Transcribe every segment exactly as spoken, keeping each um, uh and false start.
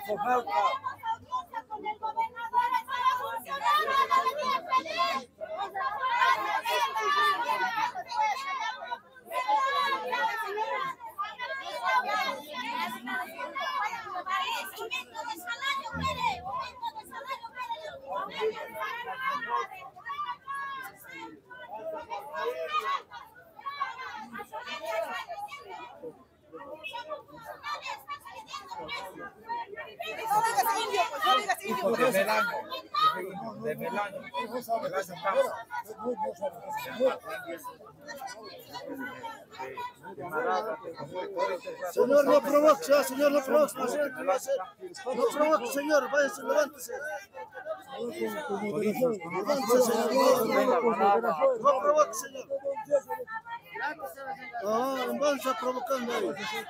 Cojalca. Con el gobernador estaba funcionando, no venía feliz. Aumento de salario, mire, aumento de salario, De Melano, de Melano. Señor, no provoque, señor, no provoque, no sé qué va a hacer. No provoque, señor, váyase, levántese. Levántese, señor. No provoque, señor. Ah, vamos a provocando ahí.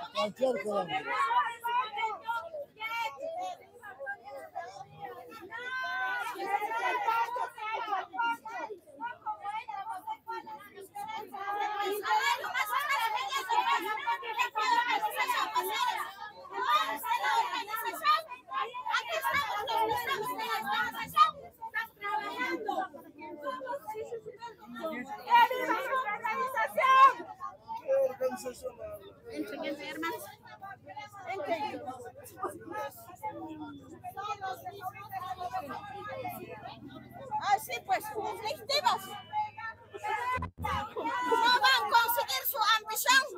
Entren, entren, hermanos. Entren. Ah, sí, pues, legítimos.